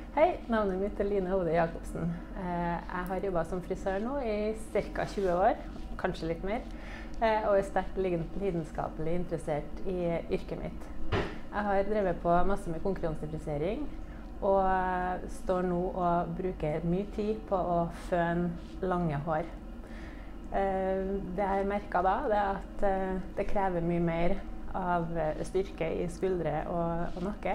Hei, navnet mitt Hovde Jacobsen. Jeg har jobbet som frisør nå i ca. 20 år, kanskje litt mer, og er sterkt lidenskapelig interessert i yrket mitt. Jeg har drevet på masse med konkurransefrisering, og står nå og bruker mye tid på å føne lange hår. Det jeg merket da, er at det krever mye mer av styrke i skuldre og nakke.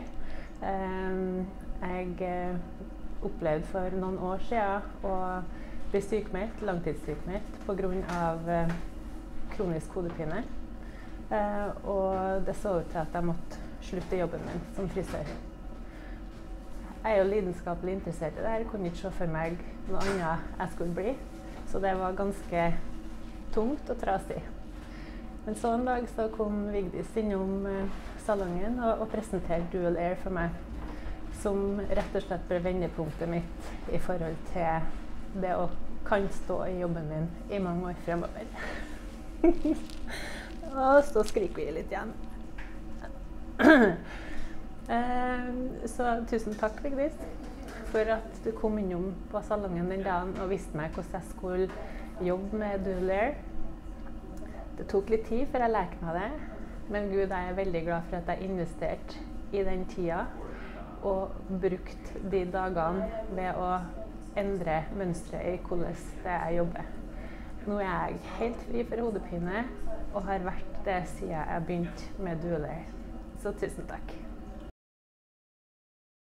Jeg opplevde for noen år siden å bli sykmeldt, langtidssykmeldt på grunn av kronisk hodepine. Og det så ut til at jeg måtte slutte jobben min som frisør. Jeg er jo lidenskapelig interessert i det her. Jeg kunne ikke se for meg noe annet jeg skulle bli. Så det var ganske tungt og trasig. Men så en dag så kom Vigdis innom salongen og presenterte Dual Air for meg, som rett og slett ble vendepunktet mitt i forhold til det å kan stå i jobben min i mange år fremover. Og så skriker vi litt igjen. Så tusen takk, Vigdis, for at du kom innom på salongen den dagen og viste meg hvordan jeg skulle jobbe med Dual Air. Det tok litt tid før jeg lærte meg det, men Gud, jeg er veldig glad for at jeg investerte i den tida og brukte de dagene ved å endre mønstret i hvordan jeg jobber. Nå er jeg helt fri for hodepine og har vært det siden jeg begynte med Dual Air. Så tusen takk.